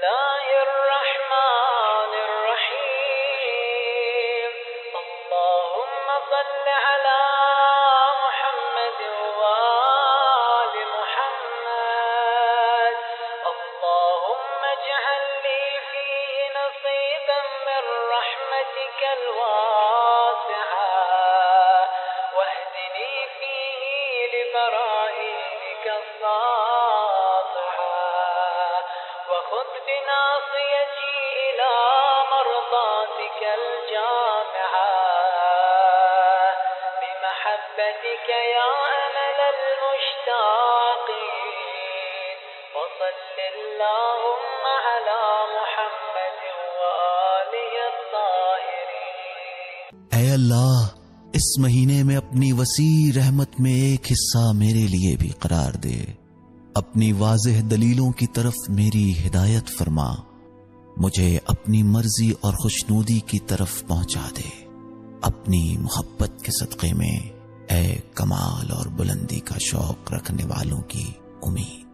बिस्मिल्लाहिर्रहमानिर्रहीम। अल्लाहुम्मा सल्लि अला मुहम्मद व आलि मुहम्मद। अल्लाहुम्मा इजअल ली फीहि नसीबन मिन रहमतिकल वासिआ वहदिनी फीहि लिबराईनिका وخذ بناصيتي إلى مرضاتك الجامعة بمحبتك يا أمل المشتاقين وصل اللهم على محمد وآله الطاهرين। ऐ अल्लाह, इस महीने में अपनी वसी रहमत में एक हिस्सा मेरे लिए भी करार दे। अपनी वाज़ेह दलीलों की तरफ मेरी हिदायत फरमा। मुझे अपनी मर्जी और खुशनूदी की तरफ पहुंचा दे। अपनी मोहब्बत के सदक़े में ऐ कमाल और बुलंदी का शौक रखने वालों की उम्मीद।